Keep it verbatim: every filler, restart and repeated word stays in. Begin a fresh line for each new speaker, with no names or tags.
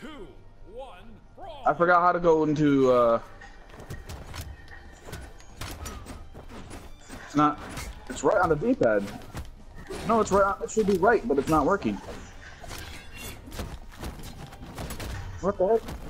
two, one, brawl.
I forgot how to go into, uh... It's not... It's right on the D-pad. No, it's right on... It should be right, but it's not working. What the heck?